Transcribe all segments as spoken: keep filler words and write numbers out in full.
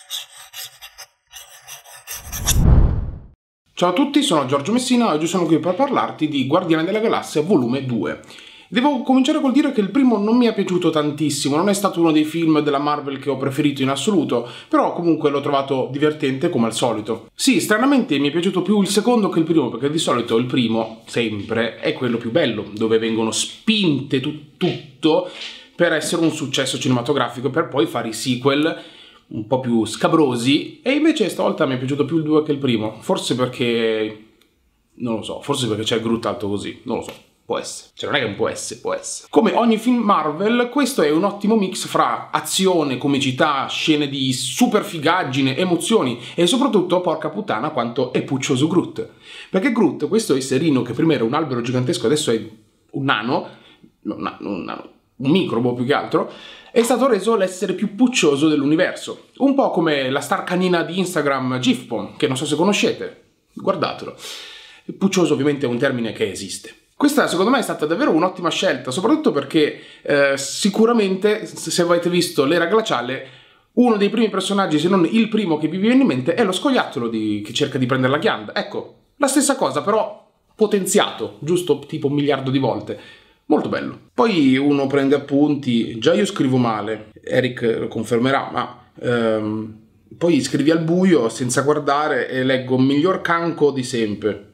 Ciao a tutti, sono Giorgio Messina e oggi sono qui per parlarti di Guardiani della Galassia volume due. Devo cominciare col dire che il primo non mi è piaciuto tantissimo, non è stato uno dei film della Marvel che ho preferito in assoluto, però comunque l'ho trovato divertente come al solito. Sì, stranamente mi è piaciuto più il secondo che il primo, perché di solito il primo, sempre, è quello più bello, dove vengono spinte tu- tutto per essere un successo cinematografico, per poi fare i sequel un po' più scabrosi, e invece stavolta mi è piaciuto più il due che il primo, forse perché, non lo so, forse perché c'è il Groot alto così, non lo so, può essere, cioè non è che non può essere, può essere. Come ogni film Marvel, questo è un ottimo mix fra azione, comicità, scene di super figaggine, emozioni e soprattutto, porca puttana, quanto è puccioso Groot. Perché Groot, questo esserino che prima era un albero gigantesco, adesso è un nano, un, un, nano, un microbo più che altro, è stato reso l'essere più puccioso dell'universo. Un po' come la star canina di Instagram Gifpon, che non so se conoscete, guardatelo. Puccioso ovviamente è un termine che esiste. Questa secondo me è stata davvero un'ottima scelta, soprattutto perché eh, sicuramente, se avete visto l'era glaciale, uno dei primi personaggi, se non il primo che vi viene in mente, è lo scoiattolo di, che cerca di prendere la ghianda. Ecco, la stessa cosa però potenziato, giusto tipo un miliardo di volte. Molto bello. Poi uno prende appunti, già io scrivo male, Eric lo confermerà, ma ehm, poi scrivi al buio senza guardare e leggo miglior canco di sempre.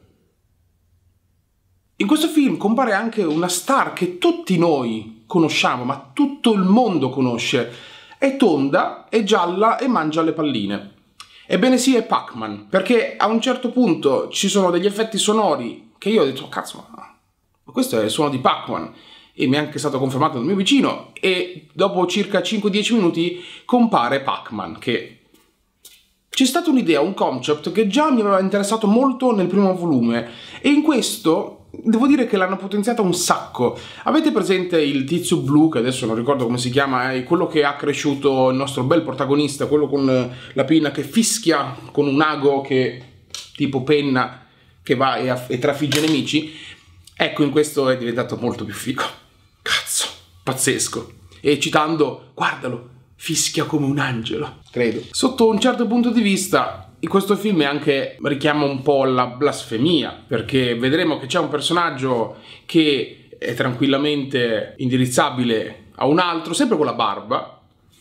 In questo film compare anche una star che tutti noi conosciamo, ma tutto il mondo conosce. È tonda, è gialla e mangia le palline. Ebbene sì, è Pac-Man, perché a un certo punto ci sono degli effetti sonori che io ho detto, cazzo, ma questo è il suono di Pac-Man, e mi è anche stato confermato dal mio vicino, e dopo circa cinque dieci minuti compare Pac-Man, che c'è stata un'idea, un concept che già mi aveva interessato molto nel primo volume, e in questo devo dire che l'hanno potenziata un sacco. Avete presente il tizio blu, che adesso non ricordo come si chiama, è quello che ha cresciuto il nostro bel protagonista, quello con la pinna che fischia con un ago che tipo penna che va e, e trafigge i nemici? Ecco, in questo è diventato molto più figo. Cazzo, pazzesco. E citando, guardalo, fischia come un angelo, credo. Sotto un certo punto di vista, in questo film è anche richiama un po' la blasfemia, perché vedremo che c'è un personaggio che è tranquillamente indirizzabile a un altro, sempre con la barba,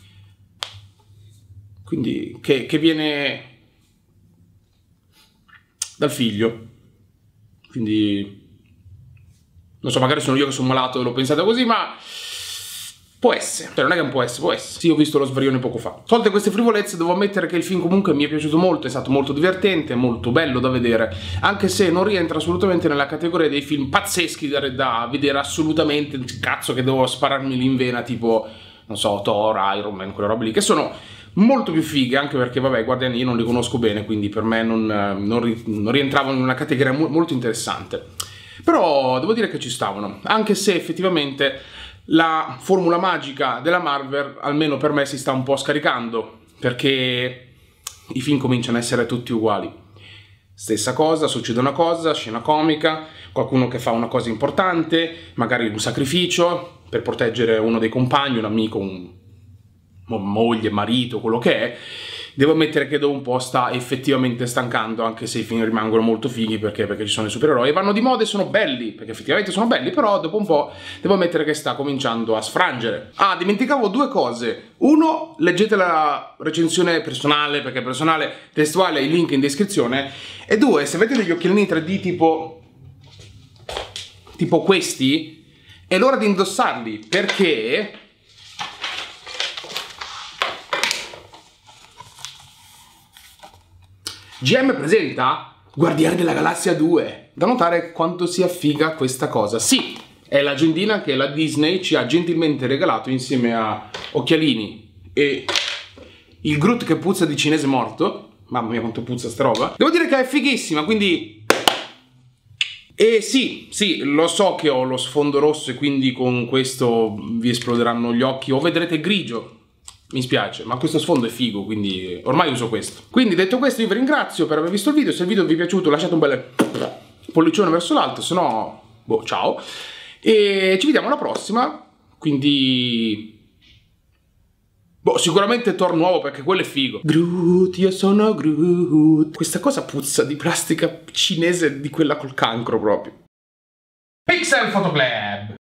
quindi che, che viene dal figlio, quindi non so, magari sono io che sono malato e l'ho pensata così, ma può essere, cioè non è che non può essere, può essere. Sì, ho visto lo svarione poco fa. Tolte queste frivolezze, devo ammettere che il film comunque mi è piaciuto molto, è stato molto divertente, molto bello da vedere, anche se non rientra assolutamente nella categoria dei film pazzeschi da, da vedere assolutamente, cazzo che devo spararmi in vena, tipo, non so, Thor, Iron Man, quelle robe lì, che sono molto più fighe, anche perché, vabbè, Guardiani io non li conosco bene, quindi per me non, non, non rientravano in una categoria molto interessante. Però devo dire che ci stavano, anche se effettivamente la formula magica della Marvel, almeno per me, si sta un po' scaricando, perché i film cominciano a essere tutti uguali. Stessa cosa, succede una cosa, scena comica, qualcuno che fa una cosa importante, magari un sacrificio per proteggere uno dei compagni, un amico, un moglie, marito, quello che è. Devo ammettere che dopo un po' sta effettivamente stancando, anche se i film rimangono molto fighi, perché, perché ci sono i supereroi e vanno di moda e sono belli, perché effettivamente sono belli, però dopo un po' devo ammettere che sta cominciando a sfrangere. Ah, dimenticavo due cose. Uno, leggete la recensione personale, perché personale, testuale, il link in descrizione. E due, se avete degli occhialini tre D tipo tipo questi, è l'ora di indossarli, perché G M presenta Guardiani della Galassia due. Da notare quanto sia figa questa cosa. Sì, è l'agendina che la Disney ci ha gentilmente regalato insieme a occhialini e il Groot che puzza di cinese morto. Mamma mia quanto puzza sta roba. Devo dire che è fighissima, quindi... E sì, sì, lo so che ho lo sfondo rosso e quindi con questo vi esploderanno gli occhi o vedrete grigio. Mi spiace, ma questo sfondo è figo, quindi ormai uso questo. Quindi detto questo io vi ringrazio per aver visto il video. Se il video vi è piaciuto lasciate un bel pollicione verso l'alto, se no, boh, ciao. E ci vediamo alla prossima, quindi Boh, sicuramente Thor nuovo perché quello è figo. Groot, io sono Groot. Questa cosa puzza di plastica cinese, di quella col cancro proprio. Pixel Photo Club.